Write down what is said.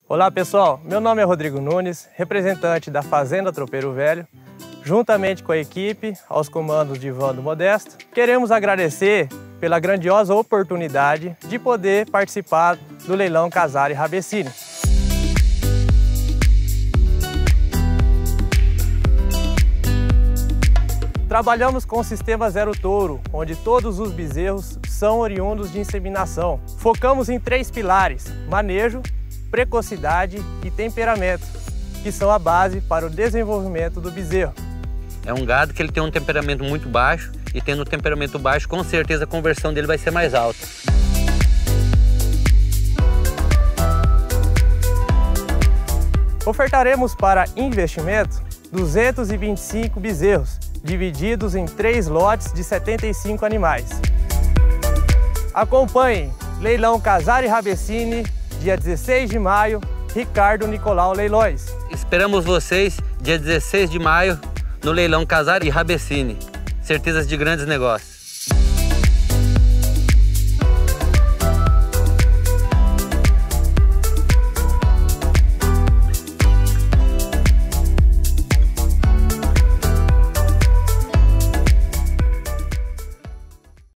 Olá pessoal, meu nome é Rodrigo Nunes, representante da Fazenda Tropeiro Velho. Juntamente com a equipe, aos comandos de Vando Modesto, queremos agradecer pela grandiosa oportunidade de poder participar do leilão Casari Rabecini. Trabalhamos com o sistema Zero Touro, onde todos os bezerros são oriundos de inseminação. Focamos em 3 pilares: manejo, precocidade e temperamento, que são a base para o desenvolvimento do bezerro. É um gado que ele tem um temperamento muito baixo e tendo um temperamento baixo, com certeza a conversão dele vai ser mais alta. Ofertaremos para investimento 225 bezerros, divididos em 3 lotes de 75 animais. Acompanhem Leilão Casari Rabecini, dia 16 de maio, Ricardo Nicolau Leilões. Esperamos vocês dia 16 de maio no Leilão Casari Rabecini. Certezas de grandes negócios.